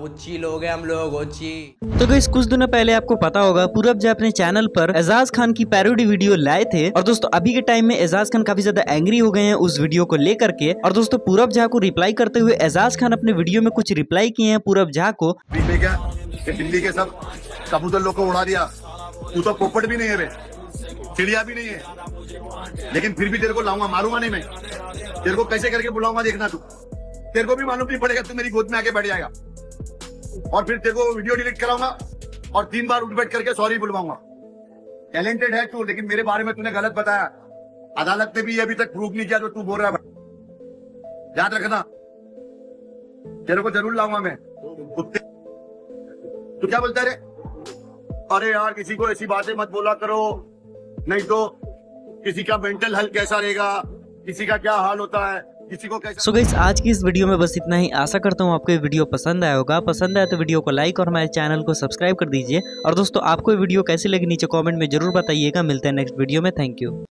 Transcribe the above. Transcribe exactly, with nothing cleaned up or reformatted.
Chill हो गए हम लोग ओची। तो गाइस कुछ दिनों पहले आपको पता होगा पूरब झा अपने चैनल पर एजाज खान की पैरोडी वीडियो लाए थे और दोस्तों अभी के टाइम में एजाज खान काफी ज्यादा एंग्री हो गए हैं उस वीडियो को लेकर के। और दोस्तों पूरब झा को रिप्लाई करते हुए एजाज खान अपने वीडियो में कुछ रिप्लाई किए हैं पूरब झा को। दिल्ली के सब कबूतर लोग को उड़ा दिया, तू तो पोपट भी नहीं है, चिड़िया भी नहीं है, लेकिन फिर भी तेरे को लाऊंगा, मारूंगा नहीं मैं, तेरे को कैसे करके बुलाऊंगा देखना तू, तेरे को भी मालूम नहीं पड़ेगा, तू मेरी गोद में आके बैठ जाएगा और फिर तेरे को वीडियो डिलीट कराऊंगा और तीन बार उठ बैठ करके सॉरी बुलवाऊंगा। टैलेंटेड है तू, लेकिन मेरे बारे में तूने गलत बताया, अदालत ने भी अभी तक प्रूव नहीं किया जो तू बोल रहा है, याद रखना, तेरे को जरूर लाऊंगा मैं। तू क्या बोलता है? अरे यार किसी को ऐसी बातें मत बोला करो, नहीं तो किसी का मेंटल हेल्थ कैसा रहेगा, किसी का क्या हाल होता है, किसी को कैसा। सो गाइस आज की इस वीडियो में बस इतना ही। आशा करता हूँ आपको ये वीडियो पसंद आया होगा। पसंद आया तो वीडियो को लाइक और हमारे चैनल को सब्सक्राइब कर दीजिए। और दोस्तों आपको ये वीडियो कैसी लगी नीचे कमेंट में जरूर बताइएगा। मिलते हैं नेक्स्ट वीडियो में। Thank you.